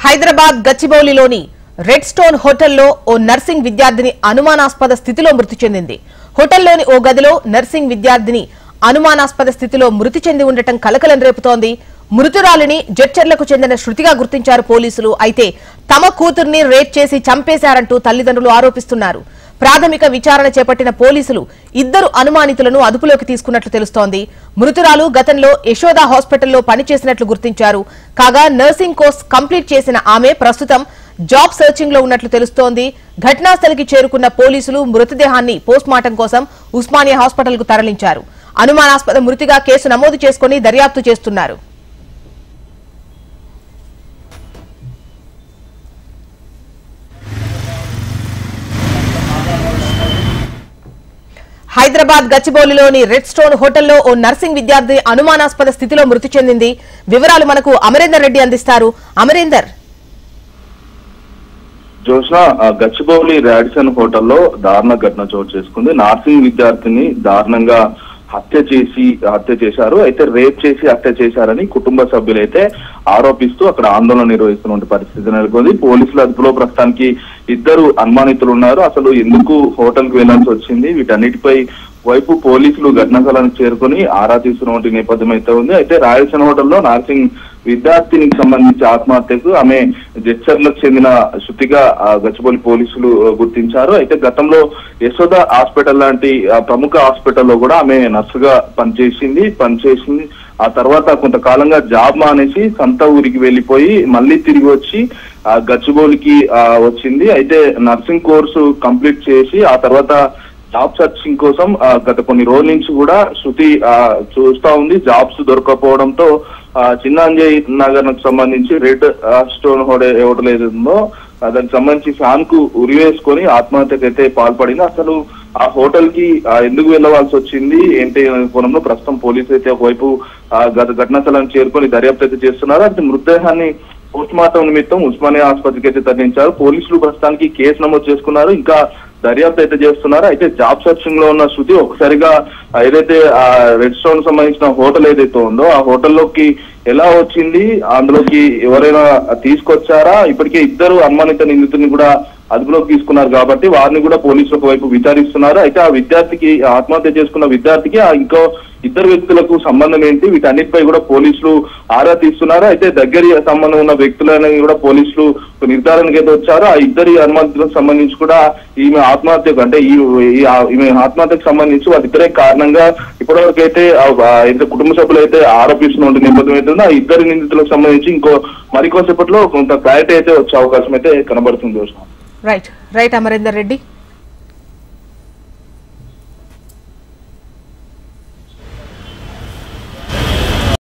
Hyderabad గచ్చిబౌలిలోని red stone హోటల్లో ఓ nursing విద్యార్థిని అనుమానాస్పద స్థితిలో మృతి చెందింది. హోటల్లోని ఓ గదిలో నర్సింగ్ విద్యార్థిని అనుమానాస్పద స్థితిలో మృతి చెంది ఉండటం కలకలం రేపుతోంది. మృతురాలిని జడ్చర్లకు చెందిన శృతిగా గుర్తించారు పోలీసులు. అయితే తమ కూతుర్ని రేప్ చేసి చంపేశారంటూ తల్లిదండ్రులు ఆరోపిస్తున్నారు. ప్రాథమిక విచారణ చేపట్టిన పోలీసులు ఇద్దరు అనుమానితులను అదుపులోకి తీసుకున్నట్లు తెలుస్తోంది. మృతురాలు గతంలో యశోద హాస్పిటల్లో పనిచేసినట్లు గుర్తించారు. కాగా నర్సింగ్ కోర్స్ కంప్లీట్ చేసిన ఆమె ప్రస్తుతం జాబ్ సర్చింగ్ లో ఉన్నట్లు తెలుస్తోంది. ఘటనా స్థలికి చేరుకున్న పోలీసులు మృతదేహాన్ని పోస్ట్మార్టం కోసం ఉస్మానియా హాస్పిటల్ కు తరలించారు. అనుమానాస్పద మృతిగా కేసు నమోదు చేసుకుని దర్యాప్తు చేస్తున్నారు. హైదరాబాద్ గచ్చిబౌలిలోని రెడ్ స్టోన్ హోటల్లో ఓ నర్సింగ్ విద్యార్థి అనుమానాస్పద స్థితిలో మృతి చెందింది. వివరాలు మనకు అమరేందర్ రెడ్డి అందిస్తారు. అమరేందర్, జోష్న, గచ్చిబౌలి రాడిసన్ హోటల్లో దారుణ ఘటన చోటు చేసుకుంది. నర్సింగ్ విద్యార్థిని దారుణంగా హత్య చేశారు. అయితే రేప్ చేసి హత్య చేశారని కుటుంబ సభ్యులైతే ఆరోపిస్తూ అక్కడ ఆందోళన నిర్వహిస్తున్న పరిస్థితి నెలకొంది. పోలీసుల అదుపులో ప్రస్తుతానికి ఇద్దరు అనుమానితులు ఉన్నారు. అసలు ఎందుకు హోటల్ కు వెళ్లాల్సి వచ్చింది, వీటన్నిటిపై వైపు పోలీసులు ఘటనా స్థలానికి చేరుకుని ఆరా తీస్తున్న నేపథ్యం అయితే ఉంది. అయితే రాయలసీమ హోటల్లో నర్సింగ్ విద్యార్థినికి సంబంధించి ఆత్మహత్యకు ఆమె జడ్చర్లకు చెందిన శృతిగా గచ్చిబౌలి పోలీసులు గుర్తించారు. అయితే గతంలో యశోద హాస్పిటల్ లాంటి ప్రముఖ హాస్పిటల్లో కూడా ఆమె నర్సుగా పనిచేసింది. ఆ తర్వాత కొంతకాలంగా జాబ్ మానేసి సొంత ఊరికి వెళ్లిపోయి మళ్ళీ తిరిగి వచ్చి గచ్చిబౌలికి వచ్చింది. అయితే నర్సింగ్ కోర్సు కంప్లీట్ చేసి ఆ తర్వాత జాబ్ సర్చింగ్ కోసం గత కొన్ని రోజుల నుంచి కూడా శృతి చూస్తా ఉంది. జాబ్స్ దొరకపోవడంతో చిన్నంజయ్ నగర్ కు సంబంధించి రెడ్ స్టోన్ హోటల్ ఏదో దానికి సంబంధించి ఫ్యాన్ కు ఉరివేసుకొని ఆత్మహత్యకైతే పాల్పడింది. అసలు ఆ హోటల్ కి ఎందుకు వెళ్ళవలసి వచ్చింది ఏంటి కోణంలో ప్రస్తుతం పోలీసులు అయితే ఒకవైపు ఘటనా స్థలానికి చేరుకొని దర్యాప్తు అయితే చేస్తున్నారు. అంటే మృతదేహాన్ని పోస్ట్ మార్టం నిమిత్తం ఉస్మానియా ఆసుపత్రికి అయితే తరలించారు. పోలీసులు ప్రస్తుతానికి కేసు నమోదు చేసుకున్నారు. ఇంకా దర్యాప్తు అయితే చేస్తున్నారు. అయితే జాబ్ సర్చింగ్ లో ఉన్న శృతి ఒకసారిగా ఏదైతే రెడ్ స్టోన్ సంబంధించిన హోటల్ ఏదైతే ఉందో ఆ హోటల్లోకి ఎలా వచ్చింది, అందులోకి ఎవరైనా తీసుకొచ్చారా, ఇప్పటికే ఇద్దరు అనుమానిత నిందితుల్ని కూడా అదుపులోకి తీసుకున్నారు కాబట్టి వారిని కూడా పోలీసులు ఒకవైపు విచారిస్తున్నారు. అయితే ఆ విద్యార్థికి ఆత్మహత్య చేసుకున్న విద్యార్థికి ఇంకో ఇద్దరు వ్యక్తులకు సంబంధం ఏంటి, వీటన్నిటిపై కూడా పోలీసులు ఆరా తీస్తున్నారు. అయితే దగ్గర సంబంధం ఉన్న వ్యక్తులని కూడా పోలీసులు నిర్ధారణకు అయితే వచ్చారు. ఆ ఇద్దరి అనుమానితులకు సంబంధించి కూడా ఈమె ఆత్మహత్యకు అంటే ఈమె ఆత్మహత్యకు సంబంధించి వాళ్ళిద్దరే కారణంగా ఇప్పటివరకు అయితే కుటుంబ సభ్యులు అయితే ఆరోపిస్తున్న నేపథ్యం అయితే ఆ ఇద్దరి నిందితులకు సంబంధించి ఇంకో మరికొంతసేపట్లో కొంత క్లారిటీ అయితే వచ్చే అవకాశం అయితే కనబడుతుంది. రైట్ అమరేందర్ రెడ్డి.